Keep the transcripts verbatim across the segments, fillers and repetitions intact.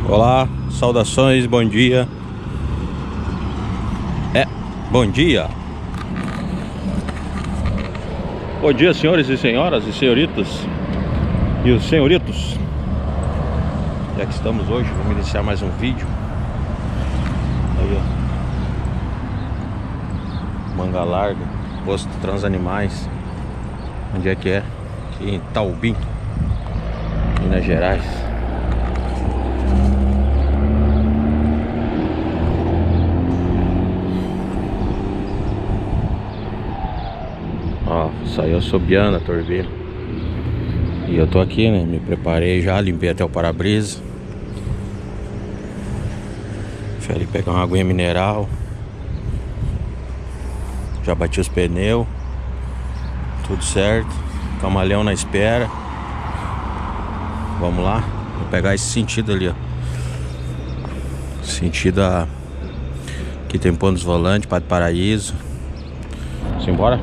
Olá, saudações, bom dia. É, bom dia. Bom dia, senhores e senhoras e senhoritas e os senhoritos. Já que estamos hoje, vamos iniciar mais um vídeo. Aí, ó, Manga Larga, posto Transanimais. Onde é que é? Aqui em Taubim, Minas Gerais. Ó, saiu assobiando a turbiná. E eu tô aqui, né? Me preparei já, limpei até o para-brisa. Fui ali pegar uma aguinha mineral. Já bati os pneus. Tudo certo. Camaleão na espera. Vamos lá. Vou pegar esse sentido ali, ó. Sentido a... Aqui tem Ponto dos Volantes, Padre Paraíso. Simbora?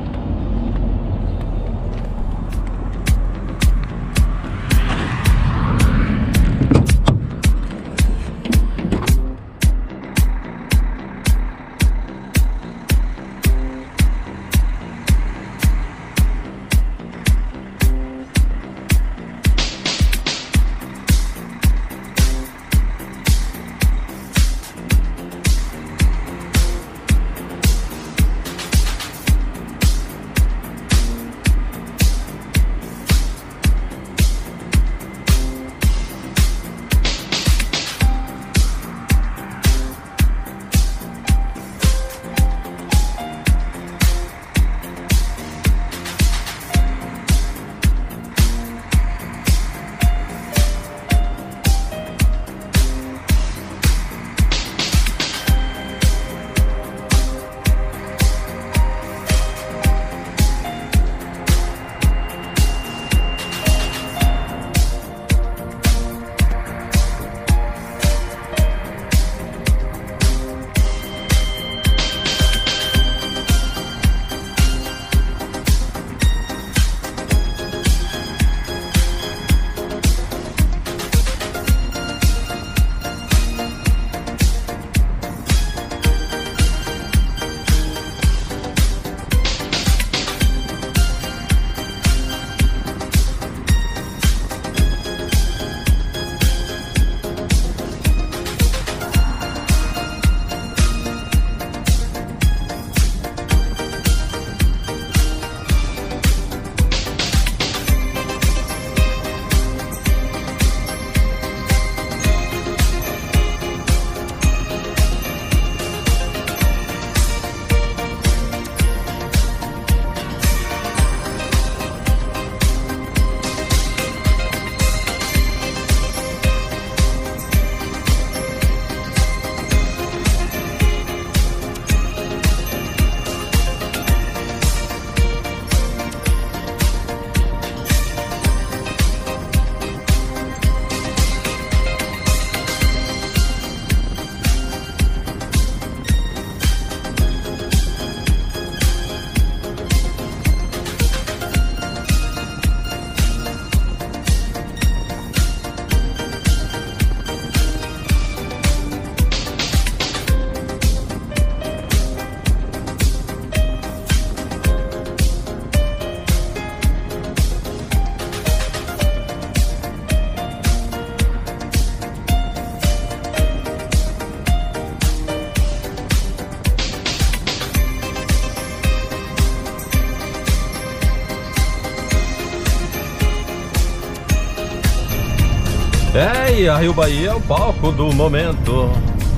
É, e a Rio Bahia é o palco do momento.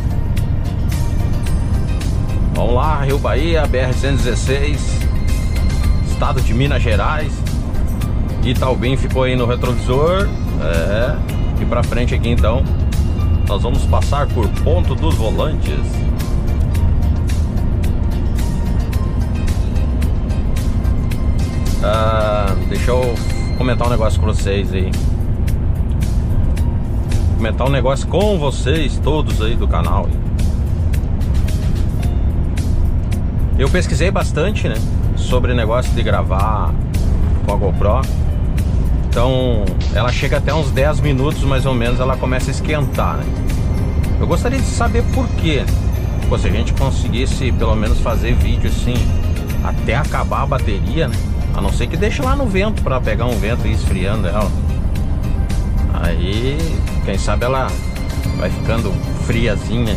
Vamos lá, Rio Bahia, B R cento e dezesseis, estado de Minas Gerais. Itaubim ficou aí no retrovisor. É, e pra frente aqui então nós vamos passar por Ponto dos Volantes. Ah, deixa eu comentar um negócio com vocês aí. Comentar um negócio com vocês todos aí do canal. Eu pesquisei bastante, né, sobre negócio de gravar com a GoPro. Então ela chega até uns dez minutos mais ou menos, ela começa a esquentar, né? Eu gostaria de saber por quê. Pô, se a gente conseguisse pelo menos fazer vídeo assim até acabar a bateria, né? A não ser que deixe lá no vento pra pegar um vento e ir esfriando ela. Aí, quem sabe ela vai ficando friazinha,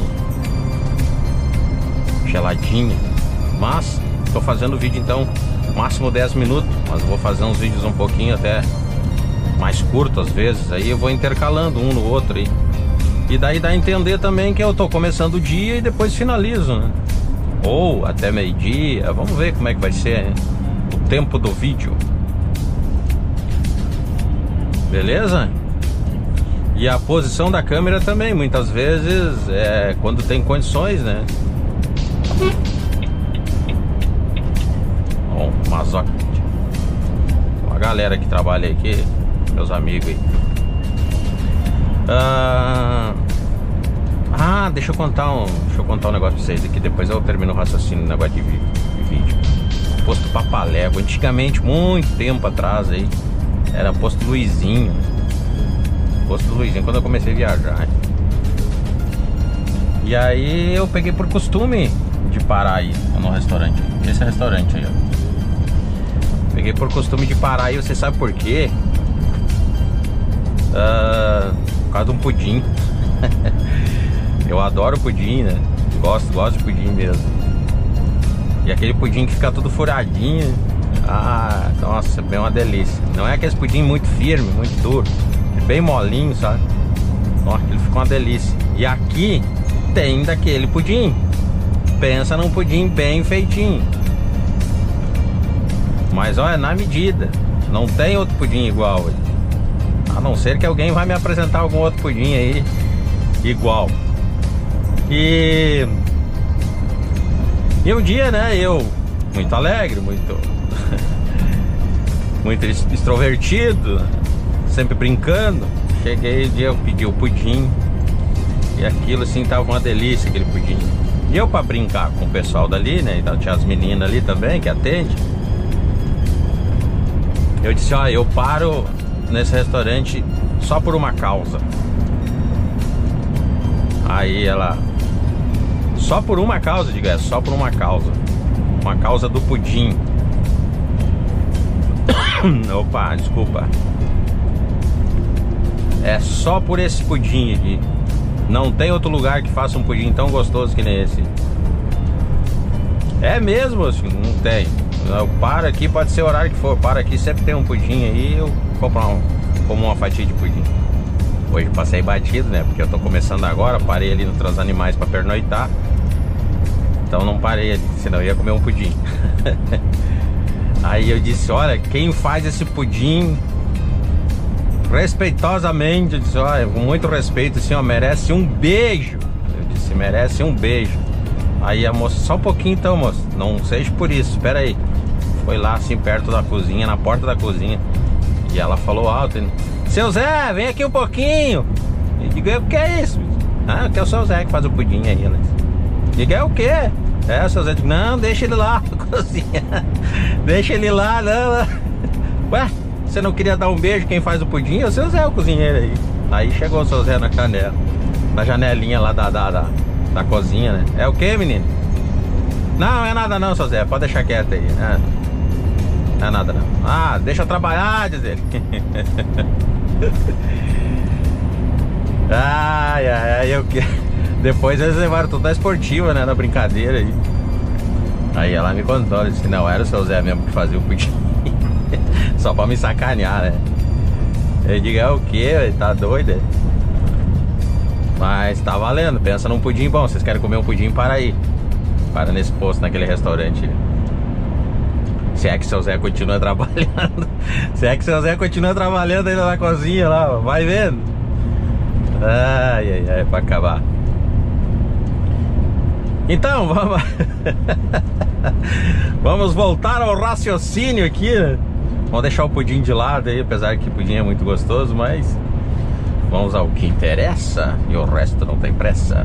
geladinha. Mas tô fazendo vídeo então máximo dez minutos, mas vou fazer uns vídeos um pouquinho até mais curtos às vezes. Aí eu vou intercalando um no outro aí. E daí dá a entender também que eu tô começando o dia e depois finalizo, né? Ou até meio-dia, vamos ver como é que vai ser, né? O tempo do vídeo. Beleza? E a posição da câmera também, muitas vezes, é quando tem condições, né? Bom, mas ó, a galera que trabalha aqui, meus amigos aí. Ah, ah, deixa eu contar um, deixa eu contar um negócio pra vocês aqui. Depois eu termino o raciocínio no negócio de, de vídeo. Posto Papalégua, antigamente, muito tempo atrás aí, era posto Luizinho. Posto Luizinho, quando eu comecei a viajar. E aí eu peguei por costume de parar aí no restaurante. Esse é restaurante aí, ó. Peguei por costume de parar aí, você sabe por quê? Uh, por causa de um pudim. Eu adoro pudim, né? Gosto, gosto de pudim mesmo. E aquele pudim que fica todo furadinho. Ah, nossa, bem uma delícia. Não é aquele pudim muito firme, muito duro, bem molinho, sabe? Nossa, ele fica uma delícia. E aqui tem daquele pudim. Pensa num pudim bem feitinho. Mas olha, na medida. Não tem outro pudim igual. A não ser que alguém vai me apresentar algum outro pudim aí igual. E E um dia, né, eu muito alegre, muito muito extrovertido, sempre brincando, cheguei um dia, eu pedi o pudim. E aquilo assim tava uma delícia, aquele pudim. E eu, pra brincar com o pessoal dali, né, então tinha as meninas ali também que atende, eu disse, ó, eu paro nesse restaurante só por uma causa. Aí ela, só por uma causa, diga, é só por uma causa. Uma causa do pudim. Opa, desculpa. É só por esse pudim aqui. Não tem outro lugar que faça um pudim tão gostoso que nem esse. É mesmo, assim, não tem. Eu paro aqui, pode ser o horário que for. Para aqui, sempre tem um pudim aí. Eu compro um, como uma fatia de pudim. Hoje passei batido, né? Porque eu tô começando agora. Parei ali no Transanimais pra pernoitar. Então não parei ali, senão eu ia comer um pudim. Aí eu disse, olha, quem faz esse pudim, respeitosamente, eu disse, olha, com muito respeito, assim, ó, merece um beijo. Eu disse, merece um beijo. Aí a moça, só um pouquinho então, moça, não seja por isso, espera aí. Foi lá assim perto da cozinha, na porta da cozinha, e ela falou alto, seu Zé, vem aqui um pouquinho. Eu digo, o que é isso? Ah, que é o seu Zé que faz o pudim aí, né? Diga, é o quê? É, o seu Zé, digo, não, deixa ele lá na cozinha. Deixa ele lá, não, não. Ué, você não queria dar um beijo quem faz o pudim? É o seu Zé, o cozinheiro aí. Aí chegou o seu Zé na canela, na janelinha lá da, da, da, da cozinha, né? É o quê, menino? Não, é nada não, seu Zé, pode deixar quieto aí. É, não é nada não. Ah, deixa eu trabalhar, diz ele. Ai, ai, ai, eu que... Depois eles levaram tudo da esportiva, né, na brincadeira aí. Aí ela me contou, ela disse que não era o seu Zé mesmo que fazia o pudim. Só pra me sacanear, né? Eu digo, é o quê? Tá doido? Mas tá valendo, pensa num pudim bom. Vocês querem comer um pudim, para aí. Para nesse posto, naquele restaurante. Se é que seu Zé continua trabalhando. Se é que seu Zé continua trabalhando ainda na cozinha lá, vai vendo. Ai, ai, ai, pra acabar. Então, vamos... Vamos voltar ao raciocínio aqui, né? Vamos deixar o pudim de lado aí, apesar que o pudim é muito gostoso, mas vamos ao que interessa e o resto não tem pressa.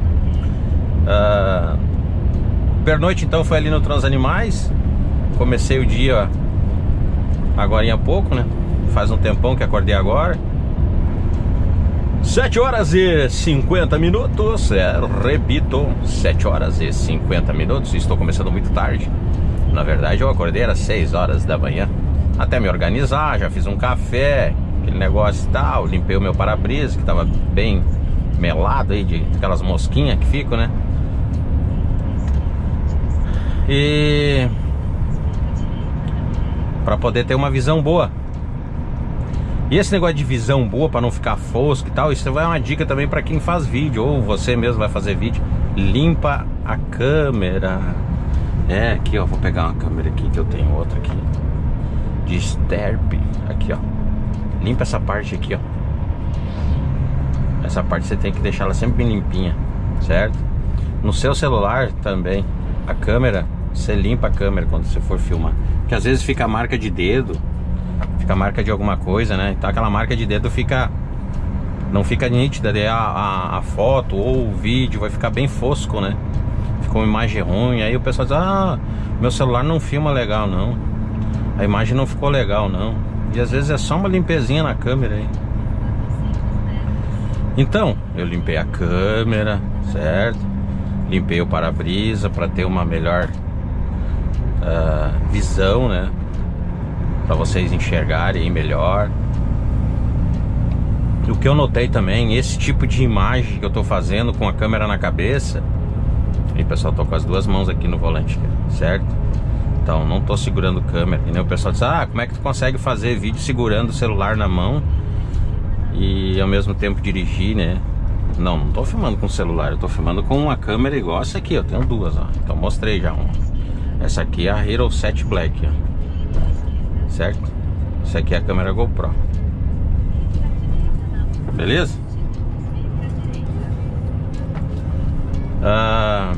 uh, Pernoite então foi ali no Transanimais. Comecei o dia agora há pouco, né? Faz um tempão que acordei agora. sete horas e cinquenta minutos, é, repito, sete horas e cinquenta minutos. Estou começando muito tarde. Na verdade eu acordei às seis horas da manhã. Até me organizar, já fiz um café, aquele negócio e tal. Limpei o meu para-brisa, que estava bem melado aí, de aquelas mosquinhas que ficam, né? E para poder ter uma visão boa. E esse negócio de visão boa, para não ficar fosco e tal, isso vai uma dica também para quem faz vídeo, ou você mesmo vai fazer vídeo. Limpa a câmera. É, aqui ó, vou pegar uma câmera aqui, que eu tenho outra aqui de Sterp, aqui ó. Limpa essa parte aqui ó. Essa parte você tem que deixar ela sempre bem limpinha, certo? No seu celular também, a câmera, você limpa a câmera quando você for filmar, porque às vezes fica a marca de dedo, fica a marca de alguma coisa, né? Então aquela marca de dedo fica, não fica nítida, daí a, a, a foto ou o vídeo vai ficar bem fosco, né? Ficou uma imagem ruim, aí o pessoal diz, ah, meu celular não filma legal não, a imagem não ficou legal não. E às vezes é só uma limpezinha na câmera aí. Então, eu limpei a câmera, certo? Limpei o para-brisa para ter uma melhor uh, visão, né? Para vocês enxergarem melhor. O que eu notei também, esse tipo de imagem que eu tô fazendo com a câmera na cabeça. E pessoal, tô com as duas mãos aqui no volante, certo? Então não tô segurando câmera. E nem o pessoal diz, ah, como é que tu consegue fazer vídeo segurando o celular na mão e ao mesmo tempo dirigir, né? Não, não tô filmando com o celular, eu tô filmando com uma câmera igual essa aqui, eu tenho duas, ó. Então mostrei já uma. Essa aqui é a Hero sete Black, ó. Certo? Essa aqui é a câmera GoPro. Beleza? Ah,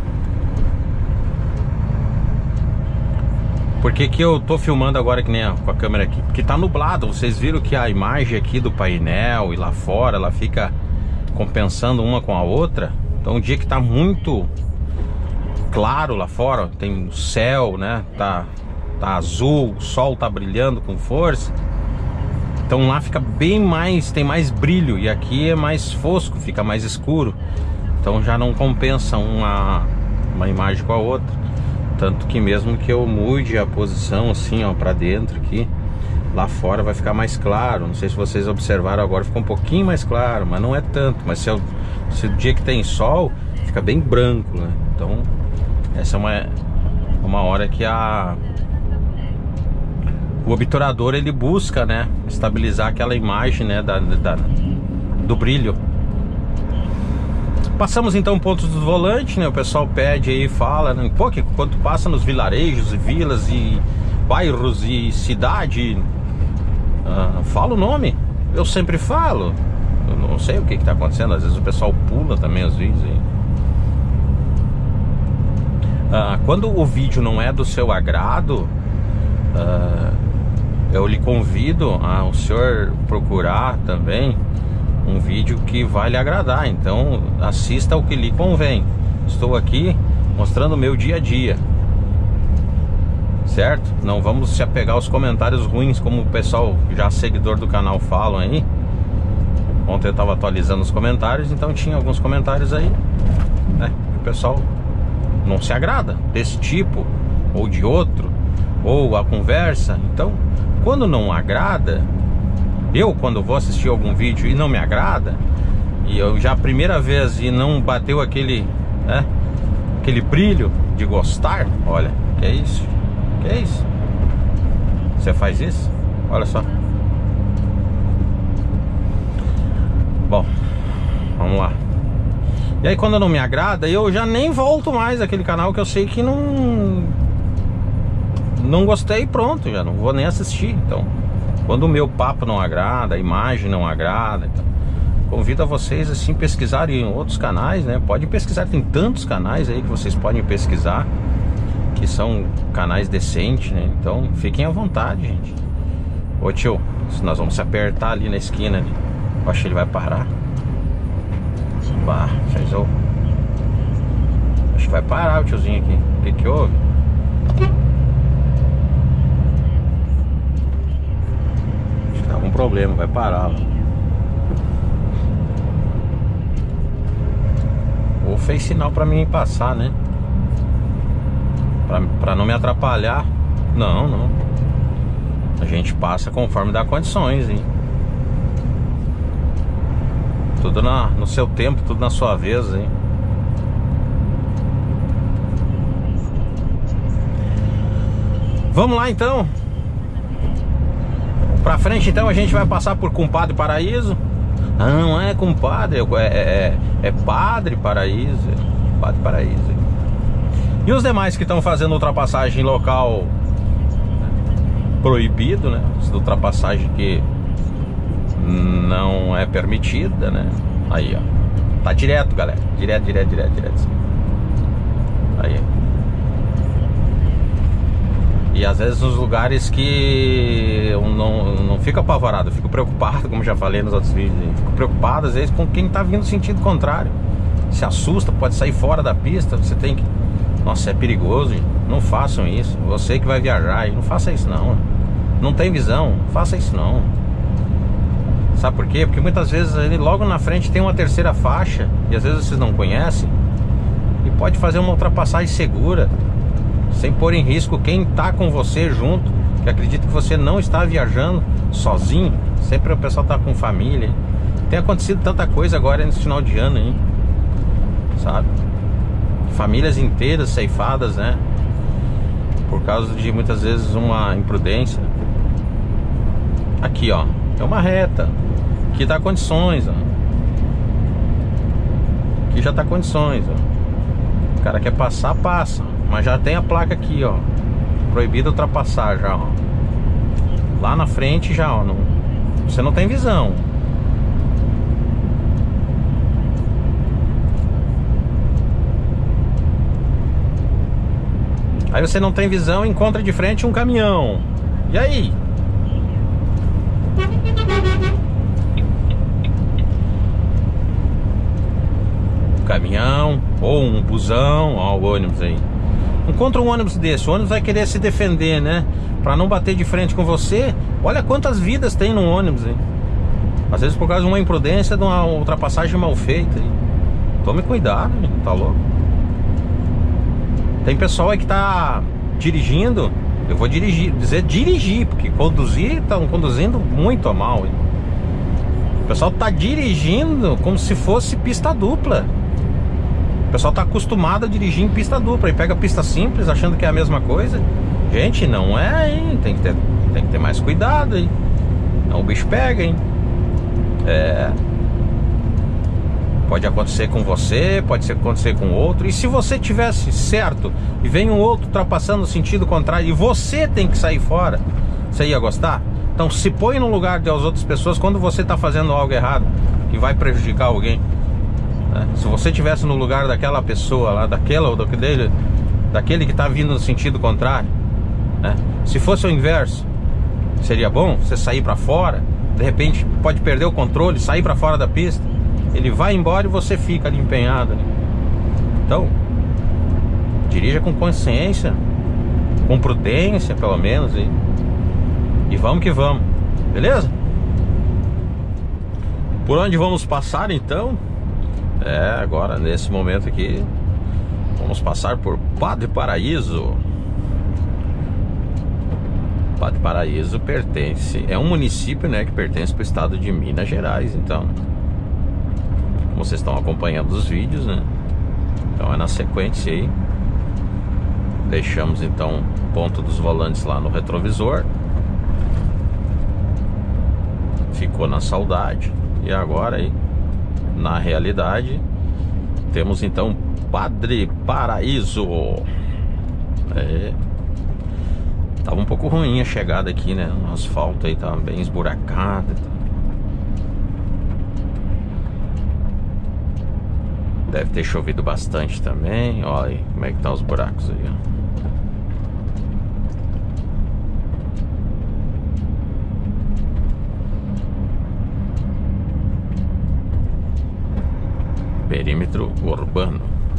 por que que eu tô filmando agora que nem a, com a câmera aqui? Porque tá nublado, vocês viram que a imagem aqui do painel e lá fora, ela fica compensando uma com a outra. Então o dia que tá muito claro lá fora, tem o céu, né? Tá, tá azul, o sol tá brilhando com força. Então lá fica bem mais, tem mais brilho. E aqui é mais fosco, fica mais escuro. Então já não compensa uma, uma imagem com a outra. Tanto que mesmo que eu mude a posição assim, ó, pra dentro aqui, lá fora vai ficar mais claro. Não sei se vocês observaram agora, ficou um pouquinho mais claro, mas não é tanto. Mas se, eu, se o dia que tem sol, fica bem branco, né? Então essa é uma, uma hora que a o obturador ele busca, né, estabilizar aquela imagem, né, da, da, do brilho. Passamos então pontos do volante, né? O pessoal pede aí, fala, né? Pô, que quando passa nos vilarejos e vilas e bairros e cidade, uh, fala o nome. Eu sempre falo. Eu não sei o que que tá acontecendo. Às vezes o pessoal pula também os vídeos aí. Uh, quando o vídeo não é do seu agrado, uh, eu lhe convido a o senhor procurar também um vídeo que vai lhe agradar. Então assista o que lhe convém. Estou aqui mostrando o meu dia a dia, certo? Não vamos se apegar aos comentários ruins, como o pessoal já seguidor do canal falam aí. Ontem eu estava atualizando os comentários, então tinha alguns comentários aí, né, que o pessoal não se agrada desse tipo ou de outro, ou a conversa. Então quando não agrada, eu quando vou assistir algum vídeo e não me agrada, e eu já a primeira vez e não bateu aquele, né, aquele brilho de gostar, olha, que é isso? Que é isso? Você faz isso? Olha só. Bom, vamos lá. E aí quando não me agrada, eu já nem volto mais àquele canal que eu sei que não não gostei, pronto, já não vou nem assistir. Então quando o meu papo não agrada, a imagem não agrada, então, convido a vocês assim pesquisarem em outros canais, né? Podem pesquisar, tem tantos canais aí que vocês podem pesquisar, que são canais decentes, né? Então fiquem à vontade, gente. Ô tio, nós vamos se apertar ali na esquina ali. Eu acho que ele vai parar. Bah, fez o... Acho que vai parar o tiozinho aqui. O que que houve? Acho que tá algum problema, vai parar lá. Ou fez sinal pra mim passar, né? Pra, pra não me atrapalhar. Não, não. A gente passa conforme dá condições, hein? Tudo na, no seu tempo, tudo na sua vez, hein? Vamos lá então. Pra frente então a gente vai passar por Compadre Paraíso. Ah, não é compadre, é, é, é Padre Paraíso. Padre Paraíso. E os demais que estão fazendo ultrapassagem em local proibido, né? Ultrapassagem que não é permitida, né? Aí, ó. Tá direto, galera. Direto, direto, direto, direto. Aí. E às vezes nos lugares que eu não, não fico apavorado, eu fico preocupado, como já falei nos outros vídeos. Fico preocupado às vezes com quem tá vindo no sentido contrário. Se assusta, pode sair fora da pista. Você tem que... Nossa, é perigoso, gente. Não façam isso. Você que vai viajar, não faça isso não. Não tem visão, não faça isso não. Sabe por quê? Porque muitas vezes ele logo na frente tem uma terceira faixa e às vezes vocês não conhecem e pode fazer uma ultrapassagem segura, sem pôr em risco quem está com você junto, que acredita que você não está viajando sozinho. Sempre o pessoal está com família, hein? Tem acontecido tanta coisa agora nesse final de ano, hein? Sabe? Famílias inteiras ceifadas, né? Por causa de muitas vezes uma imprudência. Aqui, ó, é uma reta. Aqui dá condições, ó. Aqui já tá condições, ó. O cara quer passar, passa. Mas já tem a placa aqui, ó. Proibido ultrapassar já, ó. Lá na frente já, ó. Não, você não tem visão. Aí você não tem visão, encontra de frente um caminhão. E aí? Um caminhão ou um busão, ó, o ônibus aí. Encontra um ônibus desse, o ônibus vai querer se defender, né? Pra não bater de frente com você. Olha quantas vidas tem no ônibus, hein? Às vezes por causa de uma imprudência, de uma ultrapassagem mal feita, hein? Tome cuidado, hein? Tá louco? Tem pessoal aí que tá dirigindo. Eu vou dirigir, dizer dirigir, porque conduzir, estão conduzindo muito a mal, hein? O pessoal tá dirigindo como se fosse pista dupla. O pessoal tá acostumado a dirigir em pista dupla e pega pista simples achando que é a mesma coisa. Gente, não é, hein? Tem que ter, tem que ter mais cuidado, hein? Não, o bicho pega, hein? É... Pode acontecer com você, pode acontecer com outro. E se você tivesse certo e vem um outro ultrapassando no sentido contrário e você tem que sair fora, você ia gostar? Então se põe no lugar das outras pessoas quando você está fazendo algo errado que vai prejudicar alguém, né? Se você estivesse no lugar daquela pessoa lá, daquela ou daquele, daquele que está vindo no sentido contrário, né? Se fosse o inverso, seria bom você sair para fora. De repente pode perder o controle, sair para fora da pista. Ele vai embora e você fica ali empenhado, né? Então, dirija com consciência, com prudência pelo menos, e, e vamos que vamos, beleza? Por onde vamos passar então? É, agora nesse momento aqui vamos passar por Padre Paraíso. Padre Paraíso pertence, é um município, né, que pertence para o estado de Minas Gerais. Então, como vocês estão acompanhando os vídeos, né? Então é na sequência aí. Deixamos então o ponto dos volantes lá no retrovisor. Ficou na saudade. E agora aí, na realidade, temos então Padre Paraíso. É. Tava um pouco ruim a chegada aqui, né? O asfalto aí tava bem esburacado. Deve ter chovido bastante também. Olha aí como é que tá os buracos aí, ó. Perímetro urbano.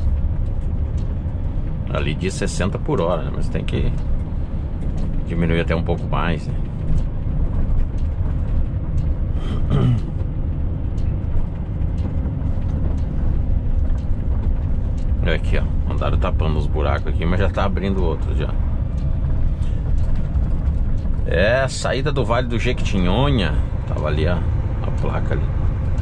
Ali diz sessenta por hora, né? Mas tem que diminuir até um pouco mais, né? Aqui, ó, andaram tapando os buracos aqui, mas já tá abrindo outro já. É, saída do Vale do Jequitinhonha. Tava ali a, a placa ali.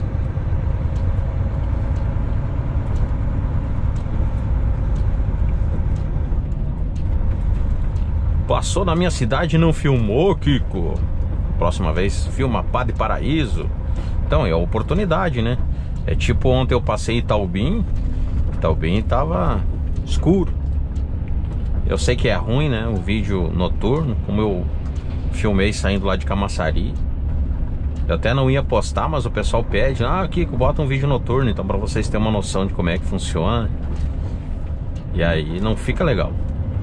Passou na minha cidade e não filmou, Kiko? Próxima vez filma Pá de Paraíso. Então é a oportunidade, né? É tipo ontem eu passei Itaubim. Itaubim tava escuro. Eu sei que é ruim, né? O vídeo noturno, como eu filmei saindo lá de Camaçari. Eu até não ia postar, mas o pessoal pede: ah, Kiko, bota um vídeo noturno, então, pra vocês terem uma noção de como é que funciona. E aí não fica legal.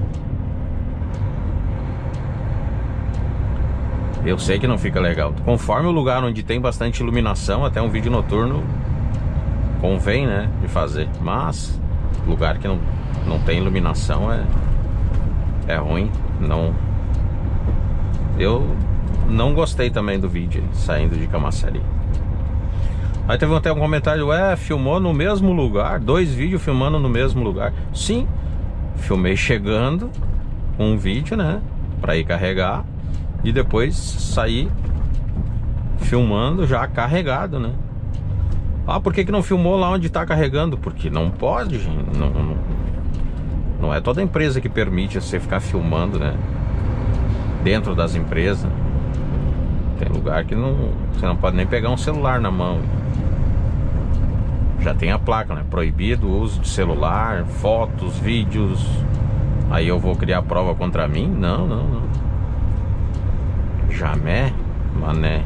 Eu sei que não fica legal. Conforme o lugar onde tem bastante iluminação, até um vídeo noturno convém, né, de fazer. Mas lugar que não, não tem iluminação é, é ruim. Não. Eu não gostei também do vídeo saindo de Camaçari. Aí teve até um comentário: ué, filmou no mesmo lugar? Dois vídeos filmando no mesmo lugar? Sim, filmei chegando com um vídeo, né, pra ir carregar. E depois sair filmando já carregado, né? Ah, por que que não filmou lá onde tá carregando? Porque não pode, gente. Não, não, não é toda empresa que permite você ficar filmando, né? Dentro das empresas. Tem lugar que não, você não pode nem pegar um celular na mão. Já tem a placa, né? Proibido o uso de celular, fotos, vídeos. Aí eu vou criar prova contra mim? Não, não, não. Jamais, mané.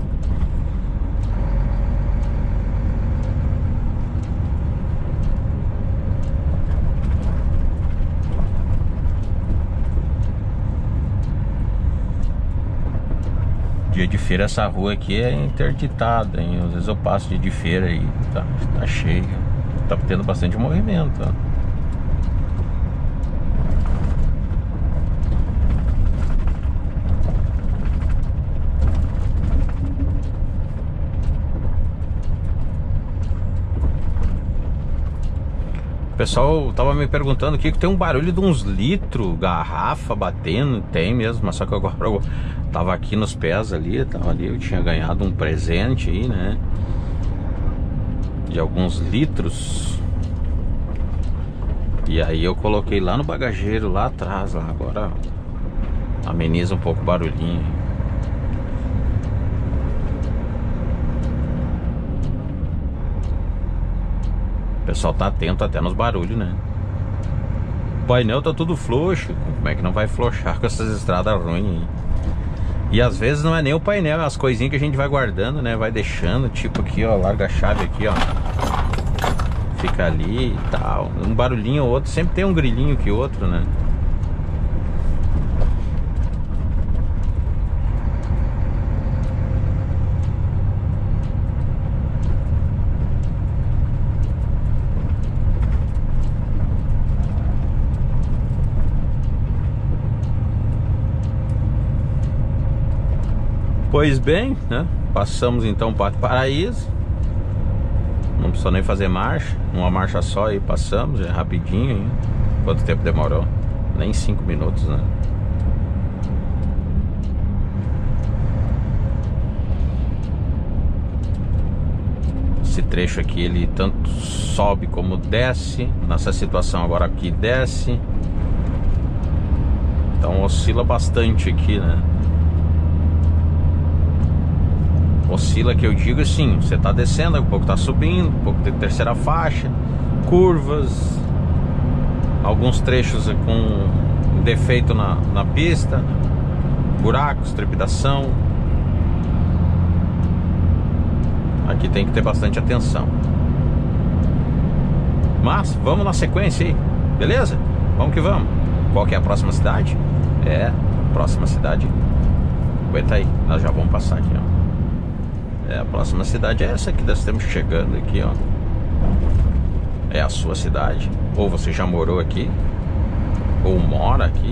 Dia de feira essa rua aqui é interditada, hein? Às vezes eu passo dia de feira e tá, tá cheio. Tá tendo bastante movimento, ó. O pessoal tava me perguntando aqui que tem um barulho de uns litros, garrafa batendo. Tem mesmo, mas só que agora eu tava aqui nos pés ali, tava ali, eu tinha ganhado um presente aí, né? De alguns litros. E aí eu coloquei lá no bagageiro, lá atrás, lá. Agora ameniza um pouco o barulhinho. O pessoal tá atento até nos barulhos, né? O painel tá tudo floxo. Como é que não vai flochar com essas estradas ruins aí? E às vezes não é nem o painel, é as coisinhas que a gente vai guardando, né? Vai deixando, tipo aqui, ó, larga a chave aqui, ó. Fica ali e tal. Um barulhinho ou outro, sempre tem um grilinho que outro, né? Pois bem, né? Passamos então para o Paraíso. Não precisou nem fazer marcha. Uma marcha só e passamos, é rapidinho, hein? Quanto tempo demorou? Nem cinco minutos, né? Esse trecho aqui, ele tanto sobe como desce. Nessa situação agora aqui desce. Então oscila bastante aqui, né? Oscila, que eu digo assim, você tá descendo, um pouco tá subindo, um pouco de terceira faixa, curvas, alguns trechos com defeito na, na pista, buracos, trepidação. Aqui tem que ter bastante atenção. Mas vamos na sequência aí, beleza? Vamos que vamos. Qual que é a próxima cidade? É, a próxima cidade, aguenta aí, nós já vamos passar aqui, ó. É, a próxima cidade é essa que nós estamos chegando aqui, ó. É a sua cidade. Ou você já morou aqui, ou mora aqui.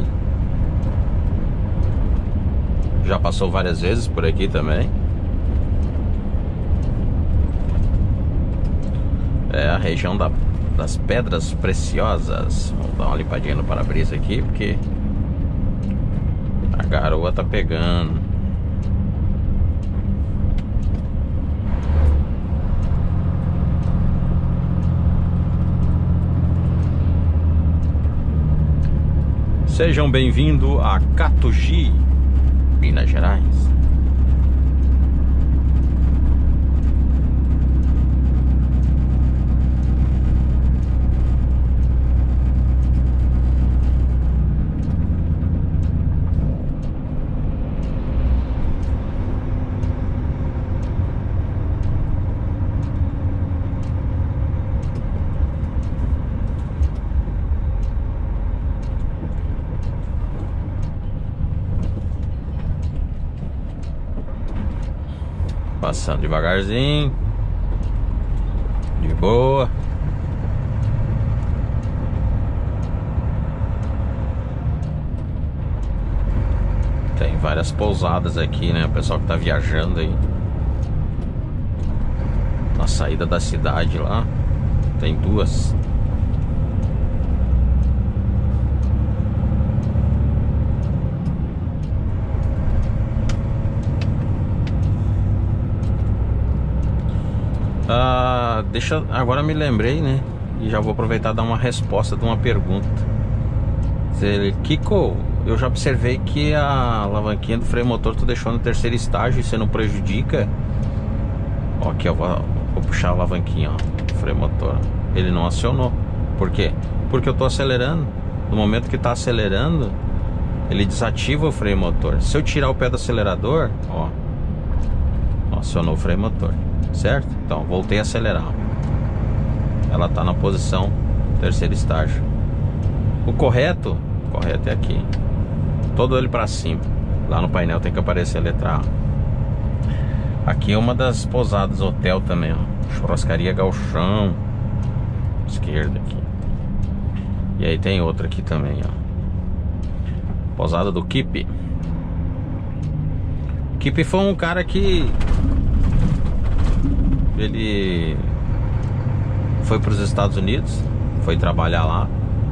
Já passou várias vezes por aqui também. É a região da das Pedras Preciosas. Vamos dar uma limpadinha no para-brisa aqui, porque a garoa tá pegando. Sejam bem-vindos a Catugi, Minas Gerais. Passando devagarzinho, de boa. Tem várias pousadas aqui, né? O pessoal que tá viajando aí na saída da cidade lá, tem duas. Ah, deixa, agora me lembrei, né? E já vou aproveitar e dar uma resposta de uma pergunta. Kiko, eu já observei que a alavanquinha do freio motor tu deixou no terceiro estágio e você não prejudica. Ó, aqui eu vou, vou puxar a alavanquinha, ó, freio motor. Ele não acionou. Por quê? Porque eu tô acelerando. No momento que tá acelerando, ele desativa o freio motor. Se eu tirar o pé do acelerador, ó, acionou o freio motor. Certo? Então, voltei a acelerar. Ela tá na posição terceiro estágio. O correto, o correto é aqui. Todo ele para cima. Lá no painel tem que aparecer a letra A. Aqui é uma das pousadas hotel também, ó. Churrascaria Galchão. Esquerda aqui. E aí tem outra aqui também, ó. Pousada do Kipe. Kipe foi um cara que ele foi para os Estados Unidos, foi trabalhar lá.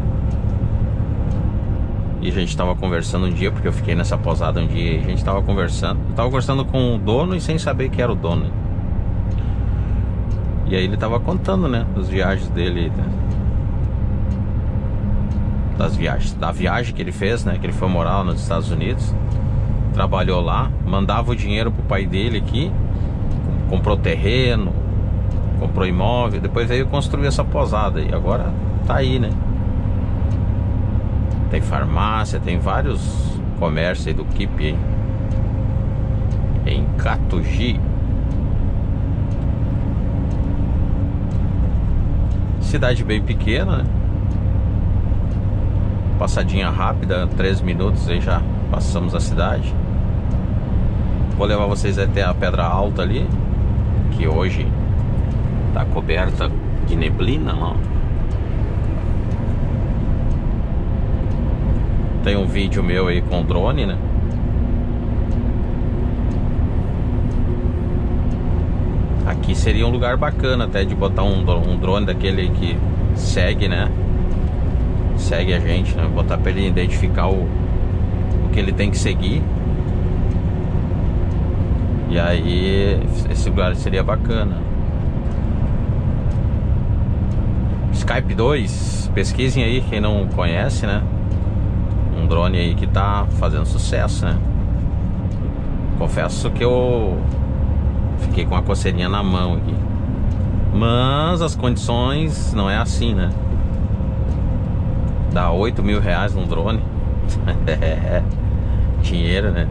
E a gente estava conversando um dia, porque eu fiquei nessa pousada um dia e a gente estava conversando. Eu estava conversando com o dono e sem saber que era o dono. E aí ele estava contando, né, das viagens dele, né? Das viagens, da viagem que ele fez, né, que ele foi morar lá nos Estados Unidos. Trabalhou lá, mandava o dinheiro pro pai dele aqui. Comprou terreno, comprou imóvel, depois veio construir essa pousada e agora tá aí, né? Tem farmácia, tem vários comércios aí do Kipe, hein? Em Catugi. Cidade bem pequena, né? Passadinha rápida, três minutos aí já passamos a cidade. Vou levar vocês até a Pedra Alta ali, que hoje tá coberta de neblina, ó. Tem um vídeo meu aí com drone, né? Aqui seria um lugar bacana até de botar um, um drone daquele que segue, né? Segue a gente, né? Botar pra ele identificar o, o que ele tem que seguir. E aí, esse lugar seria bacana. Skype dois, pesquisem aí, quem não conhece, né? Um drone aí que tá fazendo sucesso, né? Confesso que eu fiquei com a coceirinha na mão aqui. Mas as condições não é assim, né? Dá oito mil reais num drone. É, dinheiro, né?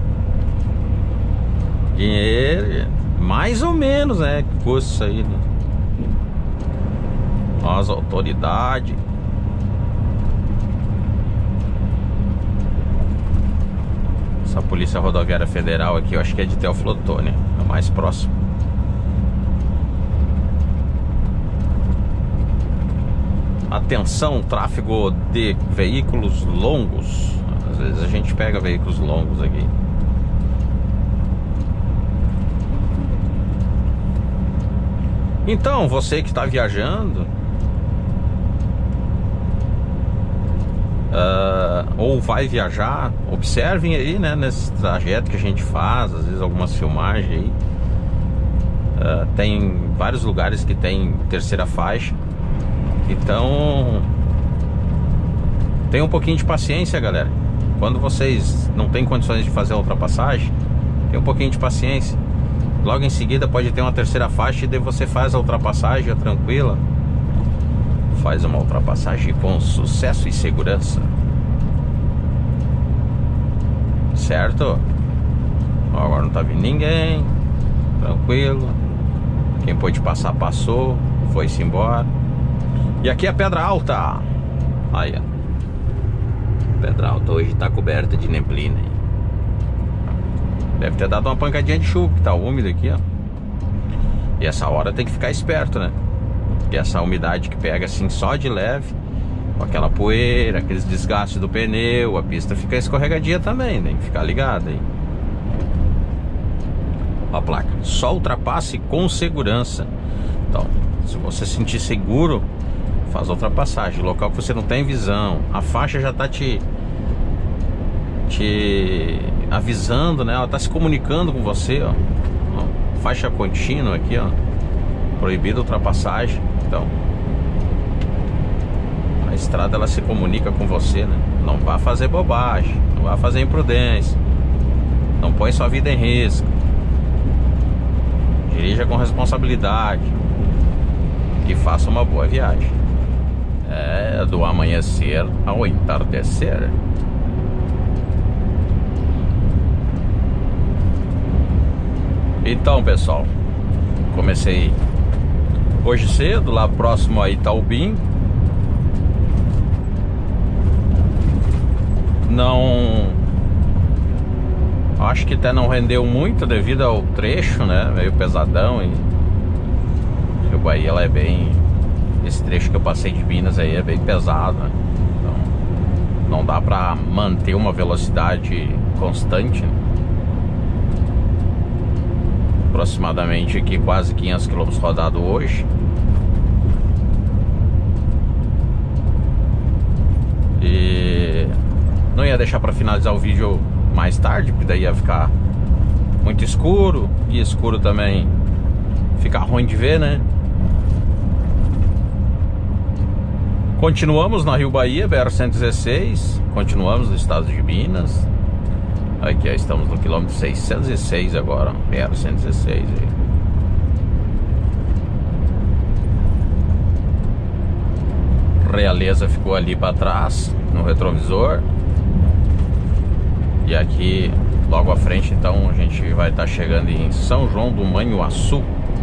Dinheiro, mais ou menos, né? Que custa isso aí, né? As autoridades. Essa Polícia Rodoviária Federal aqui, eu acho que é de Teoflotone, é mais próximo. Atenção, tráfego de veículos longos. Às vezes a gente pega veículos longos aqui. Então, você que está viajando, uh, ou vai viajar, observem aí, né, nesse trajeto que a gente faz, às vezes algumas filmagens aí. Uh, tem vários lugares que tem terceira faixa, então tenha um pouquinho de paciência, galera. Quando vocês não têm condições de fazer a ultrapassagem, tenha um pouquinho de paciência. Logo em seguida pode ter uma terceira faixa e daí você faz a ultrapassagem, é tranquila. Faz uma ultrapassagem com sucesso e segurança. Certo? Agora não tá vindo ninguém. Tranquilo. Quem pôde passar, passou. Foi-se embora. E aqui é a Pedra Alta. Aí, ó. Pedra Alta hoje tá coberta de neblina. Deve ter dado uma pancadinha de chuva, que tá úmido aqui, ó. E essa hora tem que ficar esperto, né? Porque essa umidade que pega assim só de leve, com aquela poeira, aqueles desgastes do pneu, a pista fica escorregadia também, tem que ficar ligado aí. A placa, só ultrapasse com segurança. Então, se você sentir seguro, faz a ultrapassagem. Local que você não tem visão, a faixa já tá te te avisando, né? Ela tá se comunicando com você, ó. Ó, faixa contínua aqui, ó. Proibida ultrapassagem. Então, a estrada ela se comunica com você, né? Não vá fazer bobagem, não vá fazer imprudência, não põe sua vida em risco. Dirija com responsabilidade e faça uma boa viagem. É, do amanhecer ao entardecer. Então, pessoal, comecei hoje cedo, lá próximo a Itaubim. Não... Acho que até não rendeu muito devido ao trecho, né? Meio pesadão. E o Bahia, ela é bem... Esse trecho que eu passei de Minas aí é bem pesado, né? Então, não dá pra manter uma velocidade constante, né? Aproximadamente aqui quase quinhentos quilômetros rodados hoje. E não ia deixar para finalizar o vídeo mais tarde, porque daí ia ficar muito escuro. E escuro também fica ruim de ver, né? Continuamos na Rio Bahia, B R cento e dezesseis. Continuamos no estado de Minas. Aqui ó, estamos no quilômetro seiscentos e seis agora, B R cento e dezesseis aí. Realeza ficou ali para trás, no retrovisor. E aqui, logo à frente, então, a gente vai estar chegando em São João do Manhuaçu.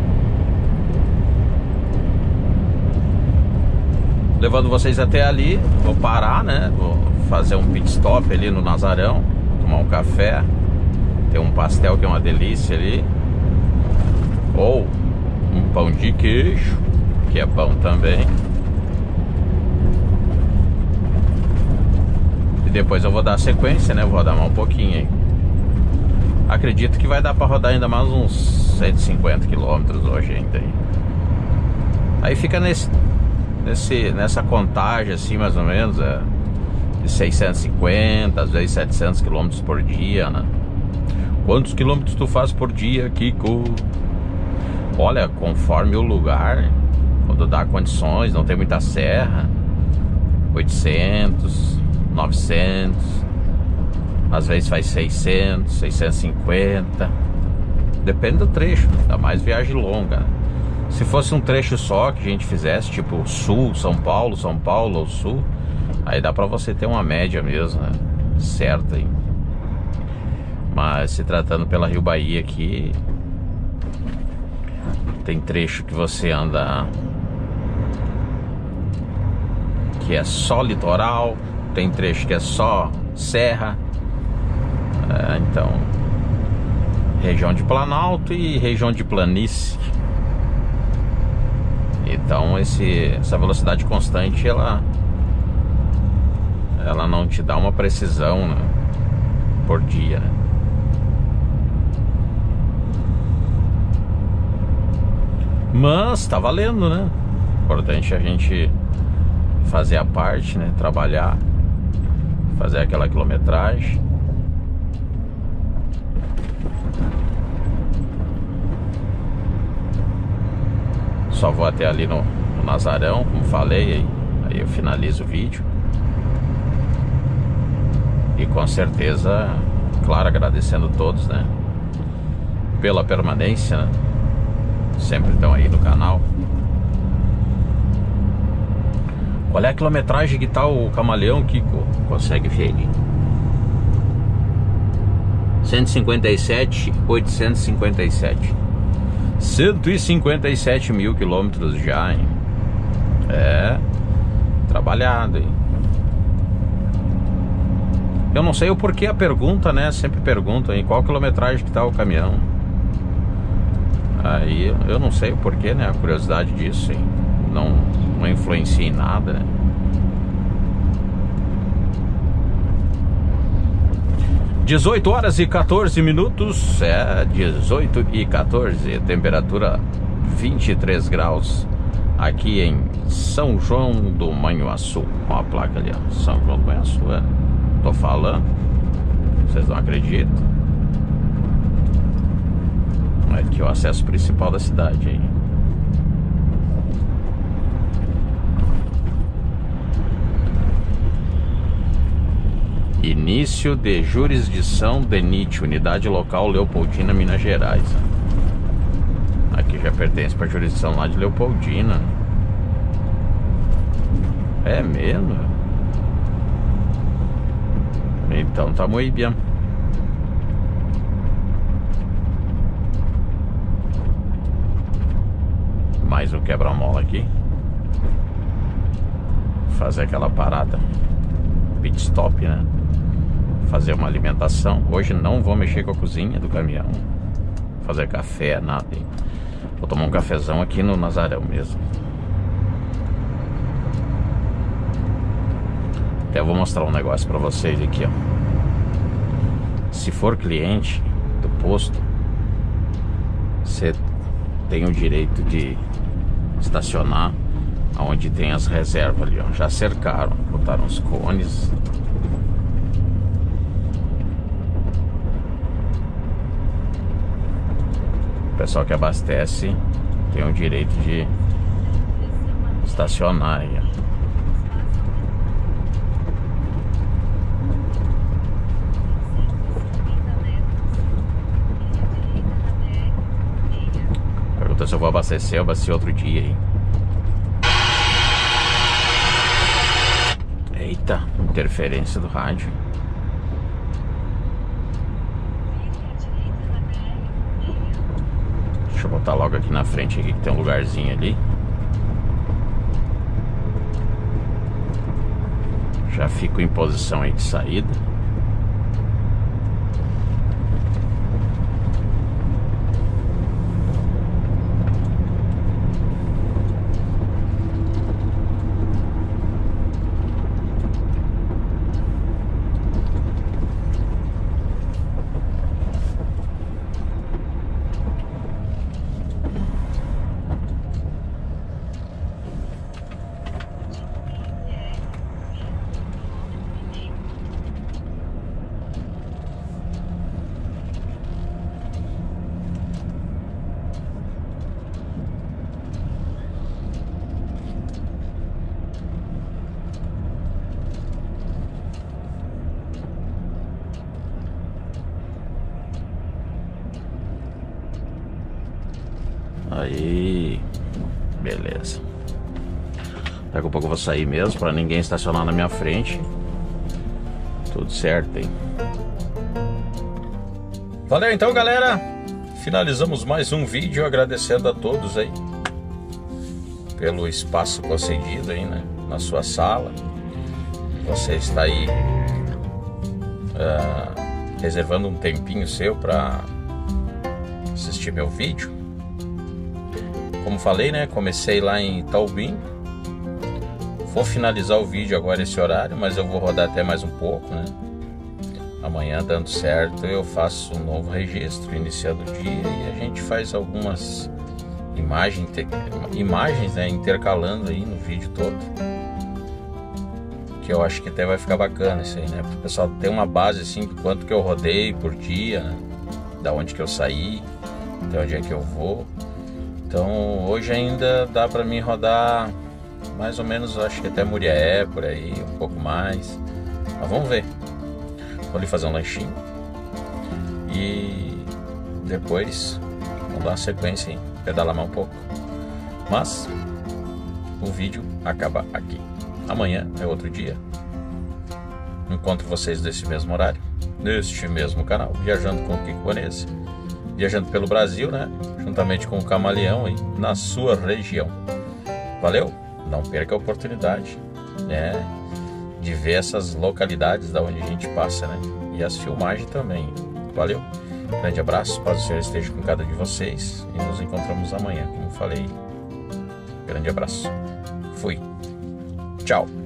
Levando vocês até ali, vou parar, né? Vou fazer um pit stop ali no Nazarão, tomar um café, tem um pastel que é uma delícia ali, ou um pão de queijo, que é bom também. E depois eu vou dar sequência, né? Vou rodar mais um pouquinho aí. Acredito que vai dar pra rodar ainda mais uns cento e cinquenta quilômetros hoje ainda aí. Aí fica nesse, nesse, nessa contagem assim, mais ou menos, é, de seiscentos e cinquenta, às vezes setecentos quilômetros por dia, né? Quantos quilômetros tu faz por dia, Kiko? Olha, conforme o lugar, quando dá condições, não tem muita serra, oitocentos, novecentos, às vezes faz seiscentos, seiscentos e cinquenta. Depende do trecho, ainda mais viagem longa, né? Se fosse um trecho só que a gente fizesse, tipo Sul, São Paulo, São Paulo ou Sul, aí dá pra você ter uma média mesmo, né? Certa aí. Mas se tratando pela Rio Bahia aqui, tem trecho que você anda que é só litoral, tem trecho que é só serra, é, então região de Planalto e região de planície. Então esse, essa velocidade constante ela, ela não te dá uma precisão, né, por dia, né? Mas tá valendo, né? Importante a gente fazer a parte, né? Trabalhar. fazer aquela quilometragem. Só vou até ali no, no Nazarão, como falei, aí, aí eu finalizo o vídeo. E com certeza, claro, agradecendo todos, né, pela permanência, né? Sempre estão aí no canal. Qual é a quilometragem que tá o Camaleão, Kiko? Consegue ver ali? cento e cinquenta e sete mil oitocentos e cinquenta e sete. cento e cinquenta e sete mil quilômetros já, hein? É, trabalhado, hein? Eu não sei o porquê a pergunta, né? Sempre perguntam, em qual quilometragem que tá o caminhão. Aí eu não sei o porquê, né? A curiosidade disso, hein? Não, não influencia em nada, né? dezoito horas e quatorze minutos. É, dezoito e quatorze. Temperatura vinte e três graus aqui em São João do Manhuaçu. Ó a placa ali, ó. São João do Manhuaçu, é. Tô falando. Vocês não acreditam? Aqui é o acesso principal da cidade aí. Início de jurisdição D E N I T, Unidade Local Leopoldina, Minas Gerais. Aqui já pertence para a jurisdição lá de Leopoldina. É mesmo? Então tá muito bem. Mais um quebra-mola aqui. Fazer aquela parada pit stop, né? Fazer uma alimentação. Hoje não vou mexer com a cozinha do caminhão, fazer café, nada. Vou tomar um cafezão aqui no Nazarão mesmo. Até vou mostrar um negócio pra vocês aqui, ó. Se for cliente do posto, você tem o direito de estacionar onde tem as reservas ali, ó. Já cercaram, botaram os cones. O pessoal que abastece tem o direito de estacionar aí, ó. Pergunta se eu vou abastecer, eu abasteci outro dia aí. Eita, interferência do rádio. Deixa eu botar logo aqui na frente aqui, que tem um lugarzinho ali. Já fico em posição aí de saída. Aí, beleza. Daqui a pouco eu vou sair mesmo, pra ninguém estacionar na minha frente. Tudo certo, hein? Valeu então, galera. Finalizamos mais um vídeo, agradecendo a todos aí pelo espaço concedido aí, né, na sua sala. Você está aí uh, reservando um tempinho seu para assistir meu vídeo. Como falei, né, comecei lá em Itaubim. Vou finalizar o vídeo agora esse horário, mas eu vou rodar até mais um pouco, né? Amanhã, dando certo, eu faço um novo registro, iniciando o dia, e a gente faz algumas imagens, imagens, né, intercalando aí no vídeo todo, que eu acho que até vai ficar bacana isso aí, né? Para o pessoal ter uma base assim, de quanto que eu rodei por dia, né? Da onde que eu saí, de onde é que eu vou. Então hoje ainda dá para mim rodar mais ou menos, acho que até Muriaé, por aí, um pouco mais. Mas vamos ver. Vou ali fazer um lanchinho e depois vamos dar uma sequência, hein? Pedalar mais um pouco. Mas o vídeo acaba aqui. Amanhã é outro dia. Encontro vocês nesse mesmo horário, neste mesmo canal, viajando com o Kiko Vanese, viajando pelo Brasil, né? Juntamente com o Camaleão aí, na sua região. Valeu? Não perca a oportunidade, né? De ver essas localidades da onde a gente passa, né? E as filmagens também. Valeu? Grande abraço, paz do Senhor esteja com cada um de vocês e nos encontramos amanhã, como falei. Grande abraço. Fui. Tchau.